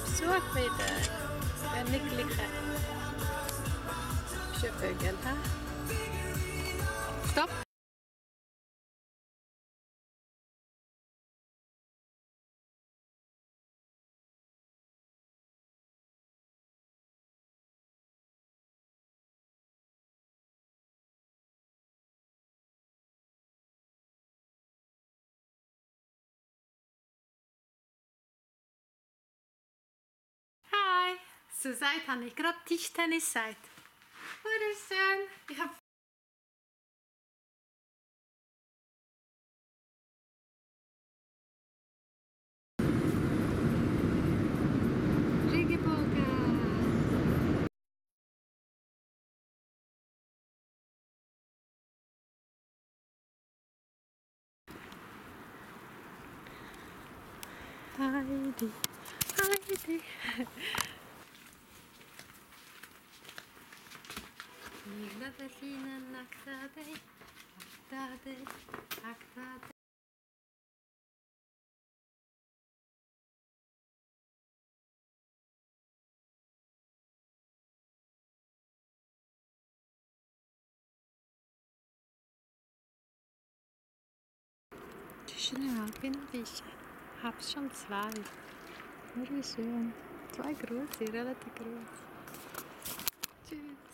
Besuch wieder. Der Nickelige. Schön Vögel, hä? Stopp! Hi! So seit habe ich gerade Tischtennis gesagt. Wunderschön! Ich habe Regenbogen! Heidi, Heidi. Lilla delfinen akta dig, akta dig, akta dig. Zwischen Alpin und Wische. Hab's schon zwei. Oh, wie schön. Zwei große, relativ groß. Tschüss.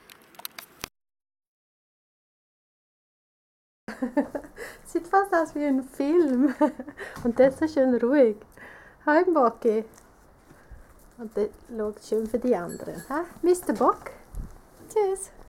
Sieht fast aus wie ein Film. Und das ist schön ruhig. Hi Bocki. Und der schaut schön für die anderen. Ha? Mr. Bock. Tschüss.